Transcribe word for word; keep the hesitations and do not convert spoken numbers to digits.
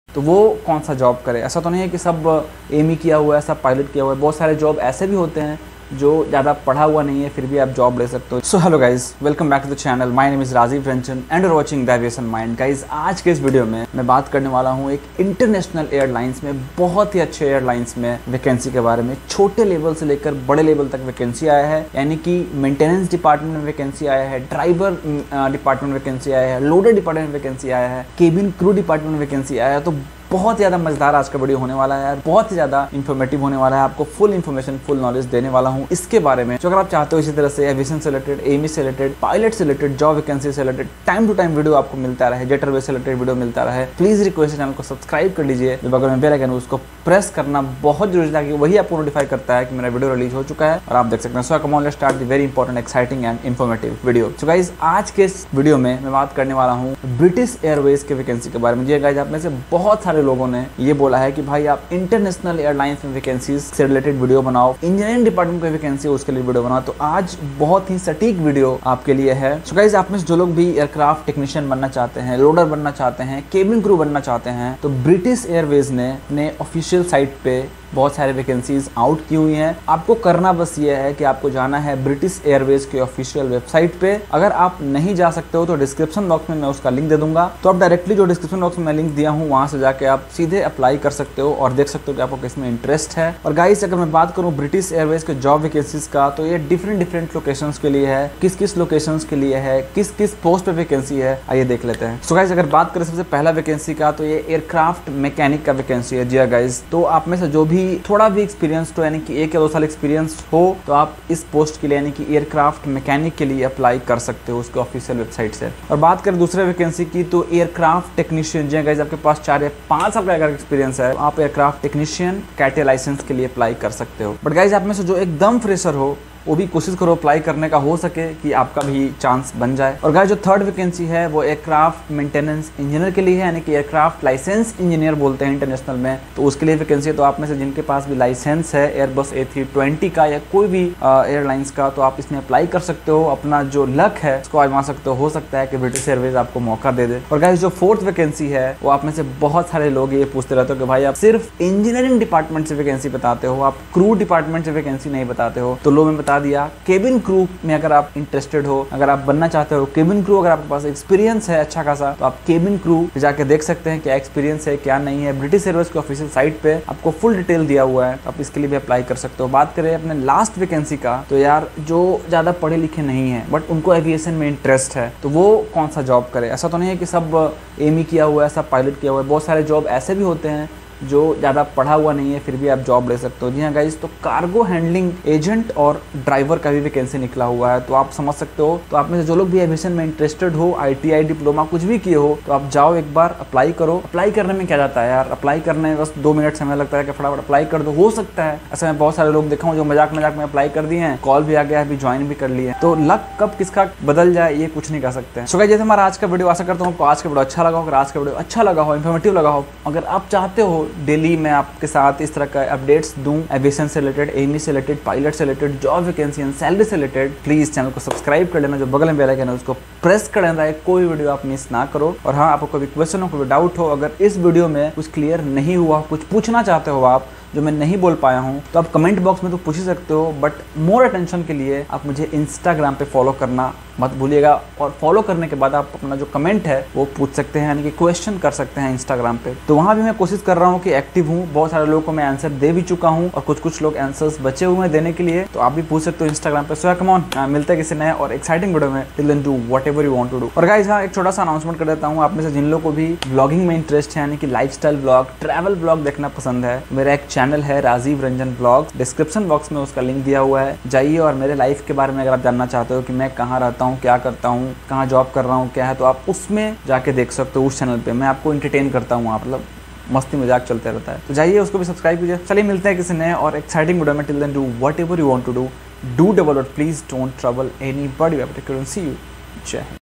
तो वो कौन सा जॉब करे। ऐसा तो नहीं है कि सब एम ही किया हुआ है, सब पायलट किया हुआ है। बहुत सारे जॉब ऐसे भी होते हैं जो ज़्यादा पढ़ा हुआ नहीं है फिर भी आप जॉब ले सकते हो। So hello guys, welcome back to the channel. My name is Rajeev Ranjan and you are watching the aviation mind. Guys आज के इस वीडियो में मैं बात करने वाला हूँ एक इंटरनेशनल एयरलाइंस में, बहुत ही अच्छे एयरलाइंस में वैकेंसी के बारे में। छोटे लेवल से लेकर बड़े लेवल तक वैकेंसी आया है, यानी कि मेंटेनेंस डिपार्टमेंट में वैकेंसी आया है, ड्राइवर डिपार्टमेंट में वैकेंसी आया है, लोडर डिपार्टमेंट में वैकेंसी आया है, केबिन क्रू डिपार्टमेंट में वैकेंसी आया है। तो बहुत ज़्यादा मजेदार आज का वीडियो होने वाला है यार, बहुत ही ज़्यादा इन्फॉर्मेटिव होने वाला है। आपको फुल इन्फॉर्मेशन, फुल नॉलेज देने वाला हूँ इसके बारे में। जो अगर आप चाहते हो इसी तरह से एविएशन से रिलेटेड, एमी से रिलेटेड, पायलट से रिलेटेड, जॉब वैकेंसी से related time to time video आपको मिलता रहे, जेट एयरवेज से रिलेटेड वीडियो मिलता रहे, प्लीज रिक्वेस्ट चैनल को सब्सक्राइब कर लीजिए। जो बगल में बेल आइकन है उसको प्रेस करना बहुत जरूरी है, वही आपको नोटिफाई करता है कि मेरा वीडियो रिलीज हो चुका है और आप देख सकते हैं। So come on let's start the very important, exciting and informative video. So guys आज के इस वीडियो में मैं बात करने वाला हूँ ब्रिटिश एयरवेज के वैकेंसी के बारे में। जी गाइस, आप में से बहुत सारे लोगों ने ये बोला है कि भाई आप इंटरनेशनल एयरलाइंस में वैकेंसीज से रिलेटेड वीडियो बनाओ, इंजीनियरिंग डिपार्टमेंट की वैकेंसी है उसके लिए वीडियो बनाओ। तो आज बहुत ही सटीक वीडियो आपके लिए है। सो गाइस, आप में से जो लोग भी एयरक्राफ्ट टेक्नीशियन बनना चाहते हैं, लोडर बनना चाहते हैं, केबिन क्रू बनना चाहते हैं, तो ब्रिटिश एयरवेज ने अपने ऑफिशियल साइट पे बहुत सारे वैकेंसीज आउट की हुई हैं। आपको करना बस ये है कि आपको जाना है ब्रिटिश एयरवेज के ऑफिशियल वेबसाइट पे। अगर आप नहीं जा सकते हो तो डिस्क्रिप्शन बॉक्स में मैं उसका लिंक दे दूंगा, तो आप डायरेक्टली जो डिस्क्रिप्शन बॉक्स में मैं लिंक दिया हूँ वहां से जाके आप सीधे अप्लाई कर सकते हो और देख सकते हो कि आपको किसमें इंटरेस्ट है। और गाइस, अगर मैं बात करूँ ब्रिटिश एयरवेज के जॉब वैकेंसीज का, तो ये डिफरेंट डिफरेंट लोकेशंस के लिए है, किस किस लोकेशंस के लिए है, किस किस पोस्ट पे वैकेंसी है, आइए देख लेते हैं। सो गाइस, अगर बात करें सबसे पहला वैकेंसी का, तो ये एयरक्राफ्ट मैकेनिक का वैकेंसी है। जी गाइस, तो आप में से जो भी थोड़ा भी एक्सपीरियंस, तो यानी कि एक या दो साल एक्सपीरियंस हो, तो आप इस पोस्ट के लिए यानी कि एयरक्राफ्ट मैकेनिक के लिए अप्लाई कर सकते हो उसके ऑफिशियल वेबसाइट से। और बात करें दूसरे वैकेंसी की, तो एयरक्राफ्ट टेक्नीशियन। जी गाइस, आपके पास चार या पांच साल का अगर एक्सपीरियंस है, आप एयरक्राफ्ट टेक्नीशियन कैटे लाइसेंस के लिए अप्लाई कर सकते हो। बट गाइस, आप में से जो एकदम फ्रेशर हो वो भी कोशिश करो अप्लाई करने का, हो सके कि आपका भी चांस बन जाए। और गाइस, जो थर्ड वैकेंसी है वो एयरक्राफ्ट मेंटेनेंस इंजीनियर के लिए है, यानी कि एयरक्राफ्ट लाइसेंस इंजीनियर बोलते हैं इंटरनेशनल में, तो उसके लिए वैकेंसी है। तो आप में से जिनके पास भी लाइसेंस है एयरबस ए थ्री ट्वेंटी का या कोई भी एयरलाइंस का, तो आप इसमें अप्लाई कर सकते हो। अपना जो लक है उसको आजमा सकते हो हो सकता है कि ब्रिटिश एयरवेज आपको मौका दे दे। और गाइस, जो फोर्थ वैकेंसी है वो आप में से बहुत सारे लोग ये पूछते रहते हो कि भाई आप सिर्फ इंजीनियरिंग डिपार्टमेंट से वैकेंसी बताते हो, आप क्रू डिपार्टमेंट से वैकेंसी नहीं बताते हो। तो लो, मैं बता दिया, केबिन क्रू में अगर आप इंटरेस्टेड हो, अगर आप बनना चाहते हो केबिन क्रू, अगर आपके पास एक्सपीरियंस है अच्छा खासा, तो आप केबिन क्रू पे जाके देख सकते हैं क्या एक्सपीरियंस है क्या नहीं है। ब्रिटिश एयरवेज के ऑफिशियल साइट पे आपको फुल डिटेल दिया हुआ है, आप इसके लिए भी अप्लाई कर सकते हो। बात करें अपने लास्ट वैकेंसी का, तो यार जो ज्यादा पढ़े लिखे नहीं है बट उनको एविएशन में इंटरेस्ट है, तो वो कौन सा जॉब करे। ऐसा तो नहीं है कि सब एम ही किया हुआ है, सब पायलट किया हुआ है। बहुत सारे जॉब ऐसे भी होते हैं जो ज़्यादा पढ़ा हुआ नहीं है फिर भी आप जॉब ले सकते हो। जी हाँ गाइस, तो कार्गो हैंडलिंग एजेंट और ड्राइवर का भी वैकेंसी निकला हुआ है, तो आप समझ सकते हो। तो आप में से जो लोग भी एविएशन में इंटरेस्टेड हो, आईटीआई डिप्लोमा कुछ भी किए हो, तो आप जाओ एक बार अप्लाई करो। अप्लाई करने में क्या जाता है यार, अप्लाई करने में बस दो मिनट समय लगता है कि फटाफट अप्लाई कर दो। हो सकता है ऐसे में बहुत सारे लोग देखा हूँ जो मजाक मजाक में अप्लाई कर दिए हैं, कॉल भी आ गया, अभी ज्वाइन भी कर लिए। तो लक कब किसका बदल जाए ये कुछ नहीं कर सकते। सो गाइस, जैसे हमारा आज का वीडियो, आशा करता हूँ आपको आज का वीडियो अच्छा लगा हो। अगर आज का वीडियो अच्छा लगा हो, इन्फॉर्मेटिव लगा हो, अगर आप चाहते हो डेली मैं आपके साथ इस तरह का अपडेट्स दूं एविएशन से रिलेटेड, एमी से रिलेटेड, पायलट से related, job vacancy and salary से रिलेटेड, प्लीज चैनल को सब्सक्राइब कर लेना। जो बगल में बेल आइकन है उसको प्रेस कर लेना है, कोई वीडियो आप मिस ना करो। और हाँ, आपको कोई क्वेश्चन हो, कोई डाउट हो, अगर इस वीडियो में कुछ क्लियर नहीं हुआ, कुछ पूछना चाहते हो आप जो मैं नहीं बोल पाया हूँ, तो आप कमेंट बॉक्स में तो पूछ ही सकते हो। बट मोर अटेंशन के लिए आप मुझे इंस्टाग्राम पे फॉलो करना मत भूलिएगा, और फॉलो करने के बाद आप अपना जो कमेंट है वो पूछ सकते हैं, यानी कि क्वेश्चन कर सकते हैं इंस्टाग्राम पे। तो वहाँ भी मैं कोशिश कर रहा हूँ कि एक्टिव हूँ। बहुत सारे लोगों को मैं आंसर दे भी चुका हूँ और कुछ कुछ लोग आंसर्स बचे हुए हैं देने के लिए, तो आप भी पूछ सकते हो इंस्टाग्राम पे। सो कम ऑन, मिलते हैं किसी नए और एक्साइटिंग वीडियो में। Till then do whatever you want to do. और गाइस, हाँ, एक छोटा सा अनाउंसमेंट कर देता हूँ। आप में से जिन लोगों को भी ब्लॉगिंग में इंटरेस्ट है, यानी कि लाइफस्टाइल ब्लॉग, ट्रैवल ब्लॉग देखना पसंद है, मेरा एक चैनल है Rajeev Ranjan blog, description box में उसका लिंक दिया हुआ है। जाइए और मेरे लाइफ के बारे में अगर आप जानना चाहते हो कि मैं कहाँ रहता हूँ, क्या करता हूँ, कहाँ जॉब कर रहा हूँ, क्या है, तो आप उसमें जाके देख सकते हो। उस चैनल पे मैं आपको एंटरटेन करता हूँ, मतलब मस्ती मजाक चलते रहता है, तो जाइए उसको भी सब्सक्राइब कीजिए। चलिए मिलते हैं किसी नए और एक्साइटिंग वीडियो में। Till then do whatever you want to do, do double, please don't trouble anybody. See you. जय हिंद।